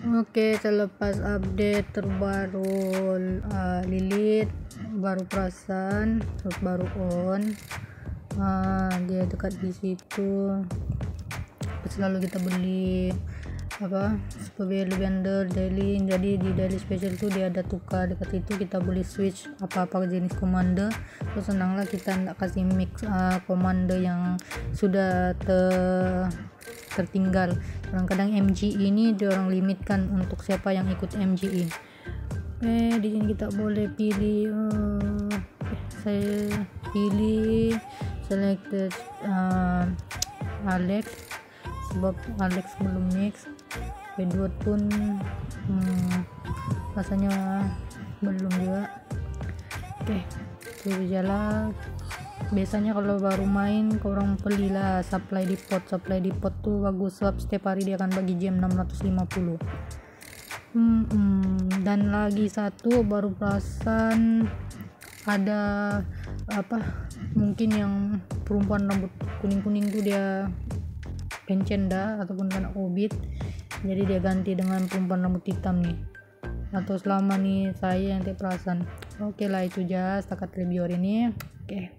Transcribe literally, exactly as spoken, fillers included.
Oke, selepas update terbaru uh, Lilith baru perasan, terus baru on. Uh, dia dekat di situ. Selalu kita beli apa super value vendor daily, jadi di daily special itu dia ada tukar dekat itu, kita boleh switch apa-apa jenis commander. Terus senanglah kita nak kasih mix uh, commander yang sudah ter tertinggal. Kadang-kadang M G E ini diorang limitkan untuk siapa yang ikut M G E. Eh di sini kita boleh pilih uh, eh, saya pilih selected uh, Alex, sebab Alex belum mix. Edward pun hmm, rasanya belum juga. Oke, itu jalan. Biasanya kalau baru main korang belilah supply di pot. Supply di pot tuh bagus, sebab setiap hari dia akan bagi gem enam ratus lima puluh. hmm, hmm. Dan lagi satu baru perasan ada apa, mungkin yang perempuan rambut kuning-kuning tuh dia pencenda ataupun kena covid, jadi dia ganti dengan perempuan rambut hitam nih, atau selama nih saya yang tidak perasan. Oke lah, itu aja setakat review hari ini. Oke.